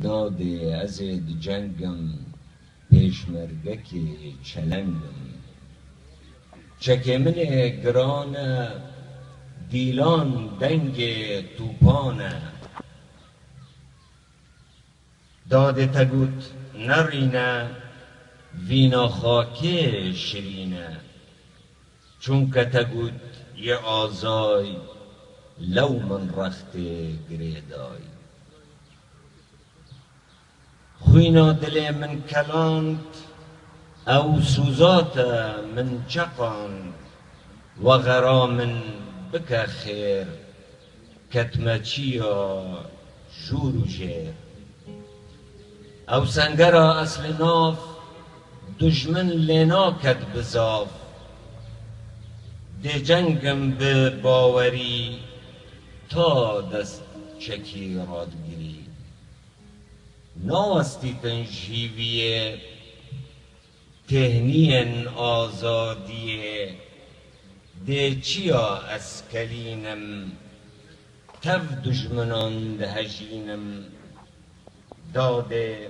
دادێ ئەزێ دجەنگم پێشمەرگەکێ چەلەنگم چەکێ منێ گرانە دیلان دەنگێ تووپانە دادێ تەگوت نەڕینە ڤینا خاکێ شرینە چونکە تەگوت یە ئازای لەو من ڕەختێ گرێدای خوینا دلێ من کەلاند ئەو سوزاتە من چەقاند وەغەرا من بکە خێر کەتمە چیە ژوور و ژێر ئەو سەنگەرە ئەسلی ناف دوژمن لێ ناکەت بزاف دجەنگم بە باوەری تا دەست چەکی ڕادگیری ناوەستیتن ژیڤیێ تێهنیەن ئازادیێ دێ چیە ئەسکەلینم تەڤ دوژمنان دەهەژینم دادێ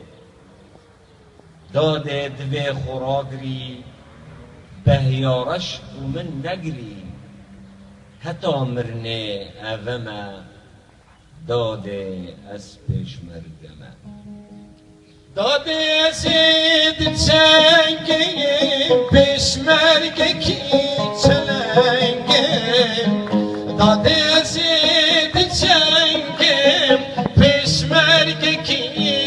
divê xuragirî behyareş û min negirî heta mirinê eve me dadê ez pêşmergeme دادێ ئەزێ دجەنگم پێشمەرگەکی چەلەنگم دادێ ئەزێ دجەنگم پێشمەرگەکی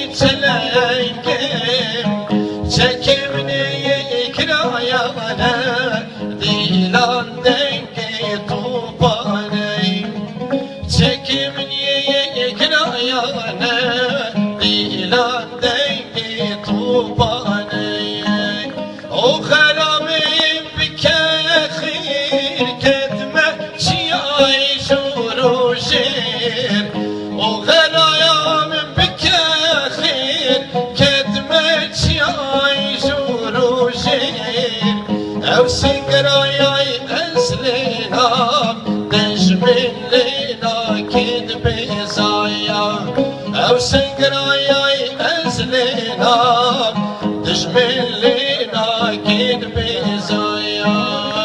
چەلەنگم چەکێ منێ کرایانە دیلان دەنگێ تووپانەی چەکێ منێ کرایانە دیلان دەنگێ تووپانەی ئەو خەرامێ بکە خێر کەتمە چیای ژوور و ژێر ئەو خەرامێ بکە خێر کەتمە چیای ژوور و ژێر ئەو سنگرایای ئەز لێنام دژمن لێ ناکێت بێزایە ئەو سنگرایای ئەز لێنام دژمن لێ ناکێت بێزایە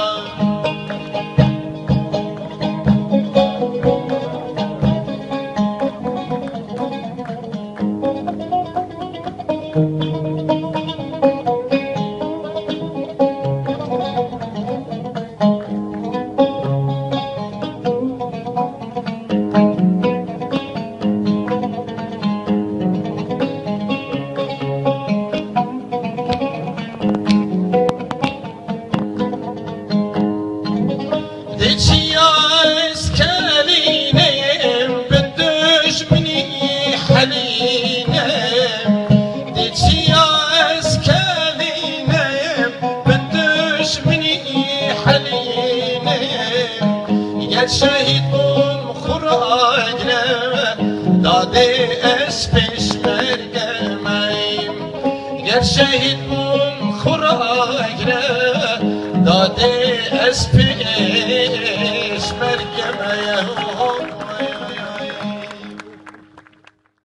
شهید بوم خوراگره دادێ ئەس پێشمەرگەمەیم گەر شهید بوم خوراگره دادێ ئەس